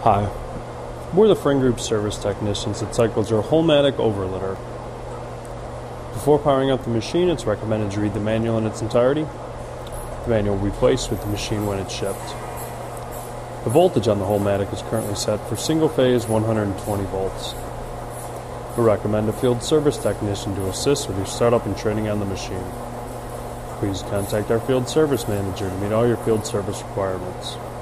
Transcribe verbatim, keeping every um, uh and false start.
Hi, we're the Frain Group service technicians that cycles our Holmatic overlidder. Before powering up the machine, it's recommended to read the manual in its entirety. The manual will be placed with the machine when it's shipped. The voltage on the Holmatic is currently set for single phase one hundred twenty volts. We recommend a field service technician to assist with your startup and training on the machine. Please contact our field service manager to meet all your field service requirements.